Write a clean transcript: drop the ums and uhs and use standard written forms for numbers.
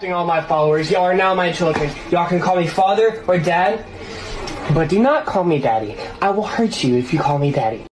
All my followers, y'all are now my children. Y'all can call me father or dad, but do not call me daddy. I will hurt you if you call me daddy.